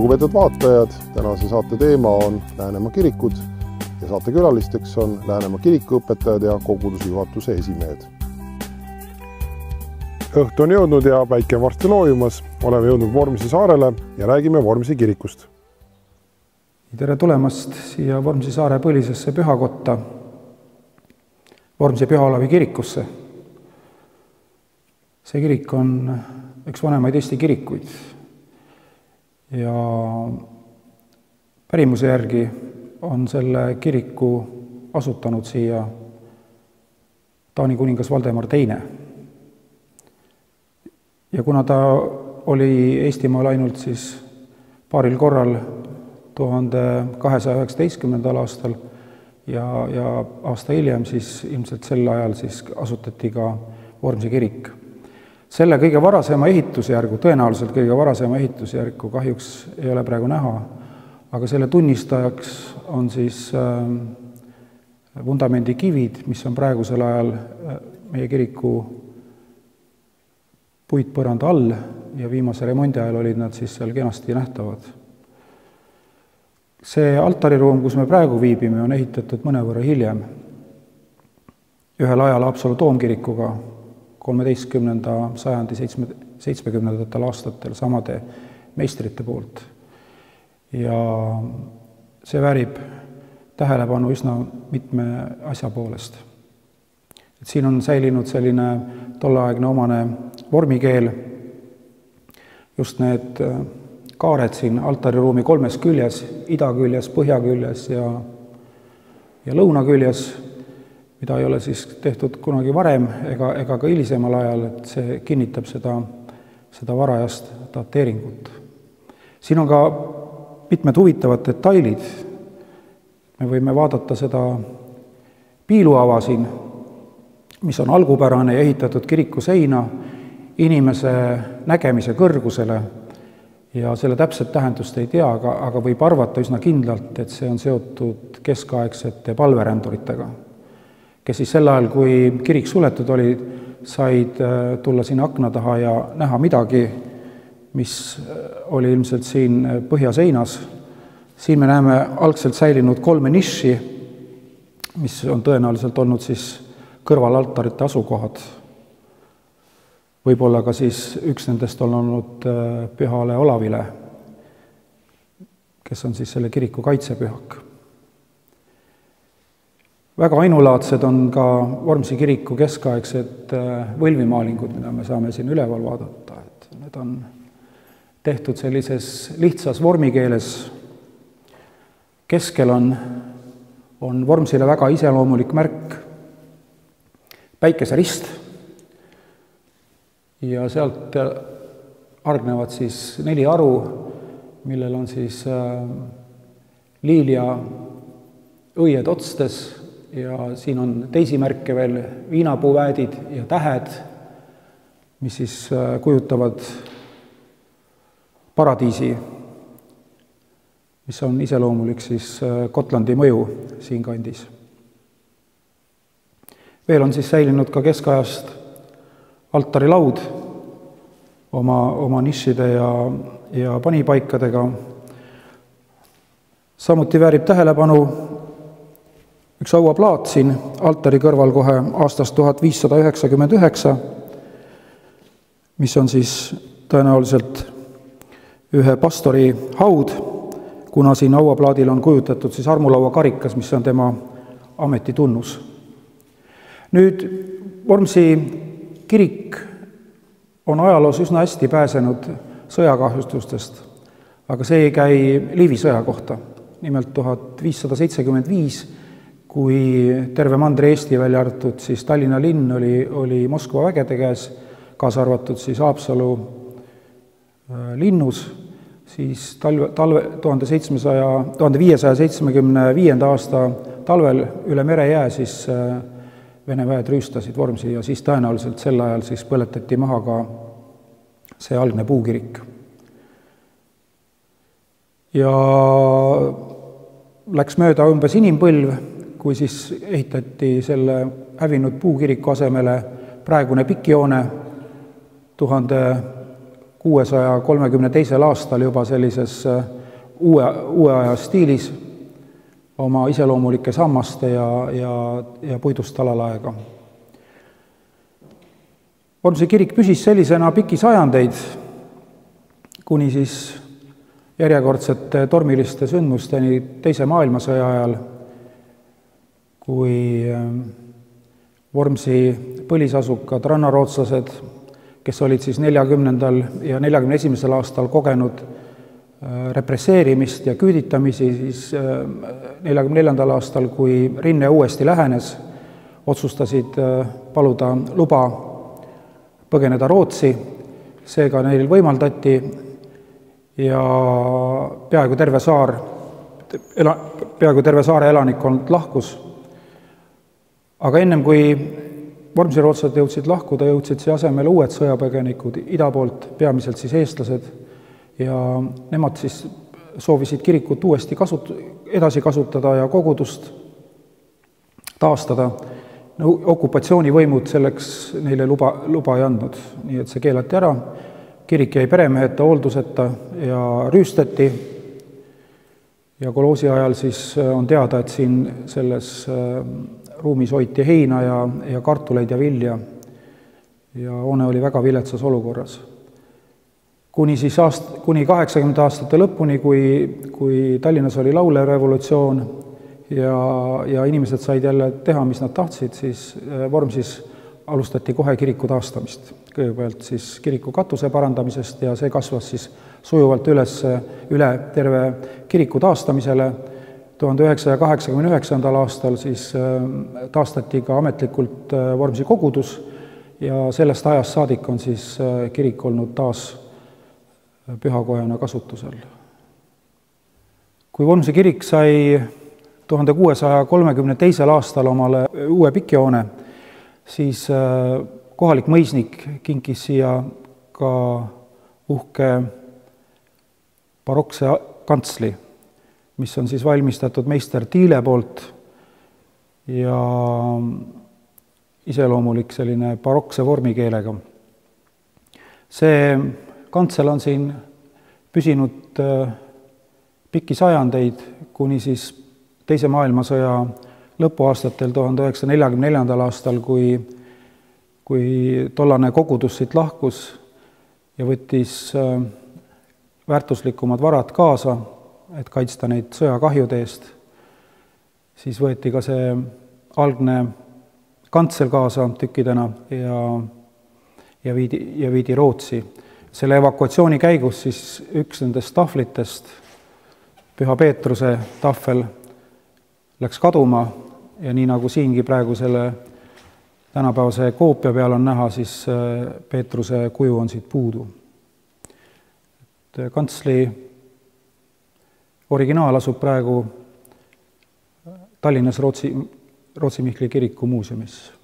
Lugupeetud vaatajad, tänase saate teema on Läänemaa kirikud ja saatekülalisteks on Läänemaa kirikuõpetajad ja kogudusjuhatuse esimehed. Õhtu on jõudnud ja päike on varsti loojumas. Oleme jõudnud Vormsi saarele ja räägime Vormsi kirikust. Tere tulemast siia Vormsi saare põlisesse pühakotta, Vormsi Püha Olavi kirikusse. See kirik on üks vanemaid Eesti kirikuid ja pärimuse järgi on selle kiriku asutanud siia Taani kuningas Valdemar II. Ja kuna ta oli Eestimaal ainult siis paaril korral 1219. aastal ja aasta hiljem, siis ilmselt sel ajal siis asutati ka Vormsi kirik. Selle kõige varasema ehitusjärgu, tõenäoliselt kõige varasema ehitusjärgu kahjuks ei ole praegu näha, aga selle tunnistajaks on siis vundamendi kivid, mis on praegusel ajal meie kiriku puitpõranda all ja viimase remondi ajal olid nad siis seal kenasti nähtavad. See altariruum, kus me praegu viibime, on ehitatud mõnevõrra hiljem, ühel ajal Haapsalu toomkirikuga 13. sajandi 70. aastatel samade meistrite poolt. Ja see väärib tähelepanu üsna mitme asja poolest. Et siin on säilinud selline tolleaegne omane vormikeel, just need kaared siin altariruumi kolmes küljes, idaküljes, põhjaküljes ja lõunaküljes, mida ei ole siis tehtud kunagi varem ega ka hilisemal ajal, et see kinnitab seda varajast dateeringut. Siin on ka mitmed huvitavad detailid. Me võime vaadata seda piiluava siin, mis on algupärane ja ehitatud kiriku seina inimese nägemise kõrgusele ja selle täpset tähendust ei tea, aga võib arvata üsna kindlalt, et see on seotud keskaegsete palveränduritega, kes siis sel ajal, kui kirik suletud oli, said tulla siin akna taha ja näha midagi, mis oli ilmselt siin põhjaseinas. Siin me näeme algselt säilinud 3 niši, mis on tõenäoliselt olnud siis kõrvalaltarite asukohad. Võib-olla ka siis üks nendest on olnud Pühale Olavile, kes on siis selle kiriku kaitsepühak. Väga ainulaadsed on ka Vormsi kiriku keskaegsed võlvimaalingud, mida me saame siin üleval vaadata. Et need on tehtud sellises lihtsas vormikeeles. Keskel on Vormsile väga iseloomulik märk, päikeserist, ja sealt argnevad siis 4 aru, millel on siis liilja õied otstes ja siin on teisi märke veel, viinapuuväädid ja tähed, mis siis kujutavad paradiisi, mis on iseloomulik siis Gotlandi mõju siin kandis. Veel on siis säilinud ka keskajast altarilaud oma nišide ja panipaikadega. Samuti väärib tähelepanu üks hauaplaat siin altari kõrval kohe aastast 1599, mis on siis tõenäoliselt ühe pastori haud, kuna siin hauaplaadil on kujutatud siis armulaua karikas, mis on tema ametitunnus. Nüüd Vormsi kirik on ajaloos üsna hästi pääsenud sõjakahjustustest, aga see ei käi Liivi sõja kohta. Nimelt 1575, kui terve Mandri-Eesti välja arvatud, siis Tallinna linn oli Moskva vägede käes, kaasa arvatud siis Haapsalu linnus, siis 1575. aasta talvel üle merejää siis Vene väed rüüstasid Vormsi ja siis tõenäoliselt sel ajal siis põletati maha ka see algne puukirik. Ja läks mööda umbes inimpõlv, kui siis ehitati selle hävinud puukiriku asemele praegune pikihoone 1632. aastal juba sellises uue aja stiilis oma iseloomulike sammaste ja puidust talalaega. Vormsi kirik püsis sellisena pikki sajandeid, kuni siis järjekordsete tormiliste sündmusteni Teise maailmasõja ajal, kui Vormsi põlisasukad rannarootslased, kes olid siis 40. ja 41. aastal kogenud represseerimist ja küüditamisi, siis 44. aastal, kui rinne uuesti lähenes, otsustasid paluda luba põgeneda Rootsi, seega neil võimaldati ja peaaegu terve saare elanikkond lahkus. Aga ennem kui vormsirootslased jõudsid lahkuda, jõudsid siia asemele uued sõjapõgenikud ida poolt, peamiselt siis eestlased, ja nemad siis soovisid kirikut uuesti edasi kasutada ja kogudust taastada. Okupatsioonivõimud selleks neile luba ei andnud, nii et see keelati ära. Kirik jäi peremeheta, hoolduseta ja rüüstati. Ja koloosi ajal siis on teada, et siin selles ruumis hoiti heina ja kartuleid ja vilja. Ja hoone oli väga viletsas olukorras. Kuni 80 aastate lõpuni, kui Tallinnas oli laulev revolutsioon ja inimesed said jälle teha, mis nad tahtsid, siis Vormsis alustati kohe kiriku taastamist. Kõigepealt siis kiriku katuse parandamisest ja see kasvas siis sujuvalt üle terve kiriku taastamisele. 1989. aastal siis taastati ka ametlikult Vormsi kogudus ja sellest ajast saadik on siis kirik olnud taas pühakojana kasutusel. Kui Vormsi kirik sai 1632. aastal omale uue pikihoone, siis kohalik mõisnik kinkis siia ka uhke barokse kantsli, mis on siis valmistatud meister Tiile poolt ja iseloomulik selline barokse vormikeelega. See kantsel on siin püsinud pikki sajandeid, kuni siis Teise maailmasõja lõpuaastatel 1944. aastal, kui tollane kogudus siit lahkus ja võttis väärtuslikumad varad kaasa, et kaitsta neid sõjakahjude eest, siis võeti ka see algne kantsel kaasa tükkidena ja viidi Rootsi. Selle evakuatsiooni käigus siis üks nendest tahvlitest, Püha Peetruse tahvel, läks kaduma ja nii nagu siingi praegu selle tänapäevase koopia peal on näha, siis Peetruse kuju on siit puudu. Kantsli originaal asub praegu Tallinnas Rootsi Mihkli kiriku muuseumis.